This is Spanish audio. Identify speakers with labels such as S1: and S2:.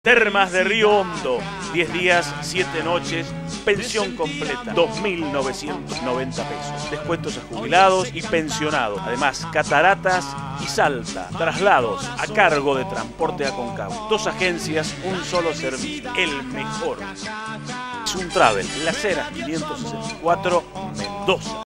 S1: Termas de Río Hondo, 10 días, 7 noches, pensión completa, 2.990 pesos. Descuentos a jubilados y pensionados. Además, cataratas y Salta. Traslados a cargo de Transporte Aconcagua. 2 agencias, un solo servicio. El mejor. Es un Travel, Las Heras 564, Mendoza.